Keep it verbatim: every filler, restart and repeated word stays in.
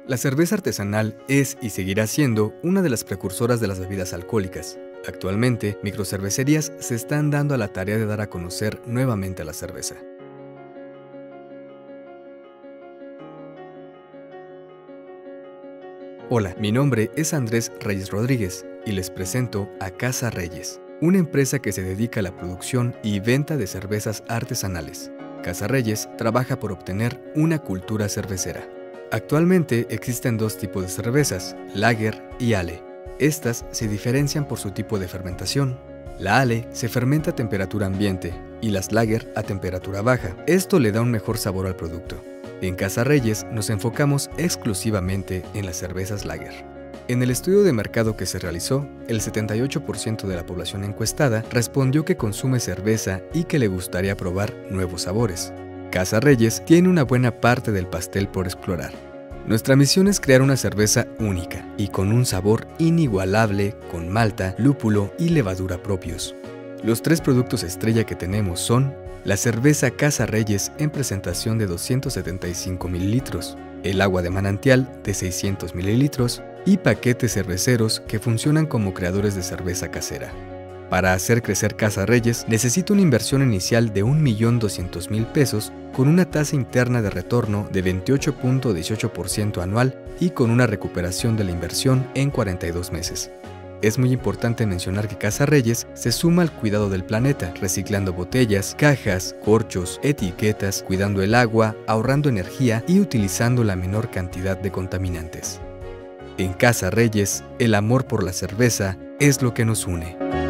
La cerveza artesanal es y seguirá siendo una de las precursoras de las bebidas alcohólicas. Actualmente, microcervecerías se están dando a la tarea de dar a conocer nuevamente a la cerveza. Hola, mi nombre es Andrés Reyes Rodríguez y les presento a Casa Reyes, una empresa que se dedica a la producción y venta de cervezas artesanales. Casa Reyes trabaja por obtener una cultura cervecera. Actualmente existen dos tipos de cervezas, Lager y Ale. Estas se diferencian por su tipo de fermentación. La Ale se fermenta a temperatura ambiente y las Lager a temperatura baja. Esto le da un mejor sabor al producto. En Casa Reyes nos enfocamos exclusivamente en las cervezas Lager. En el estudio de mercado que se realizó, el setenta y ocho por ciento de la población encuestada respondió que consume cerveza y que le gustaría probar nuevos sabores. Casa Reyes tiene una buena parte del pastel por explorar. Nuestra misión es crear una cerveza única y con un sabor inigualable con malta, lúpulo y levadura propios. Los tres productos estrella que tenemos son la cerveza Casa Reyes en presentación de doscientos setenta y cinco mililitros, el agua de manantial de seiscientos mililitros y paquetes cerveceros que funcionan como creadores de cerveza casera. Para hacer crecer Casa Reyes necesita una inversión inicial de un millón doscientos mil pesos con una tasa interna de retorno de veintiocho punto dieciocho por ciento anual y con una recuperación de la inversión en cuarenta y dos meses. Es muy importante mencionar que Casa Reyes se suma al cuidado del planeta, reciclando botellas, cajas, corchos, etiquetas, cuidando el agua, ahorrando energía y utilizando la menor cantidad de contaminantes. En Casa Reyes, el amor por la cerveza es lo que nos une.